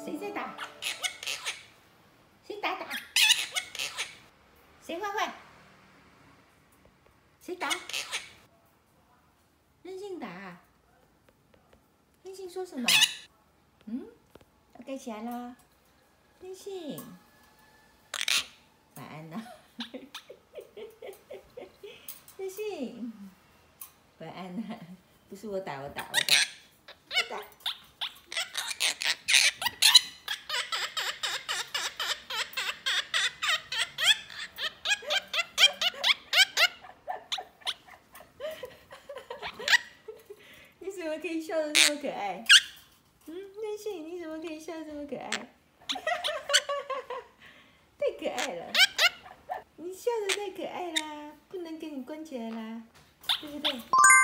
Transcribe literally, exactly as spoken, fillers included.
谁在打？谁打打？谁坏坏？谁打？任性打。任性说什么？嗯？要盖起来啦。任性，晚安呐。任性，晚安呐。不是我打，我打，我打，我打。你怎么可以笑得这么可爱？嗯，任性，你怎么可以笑得这么可爱？太可爱了，你笑得太可爱啦，不能给你关起来啦，对不对？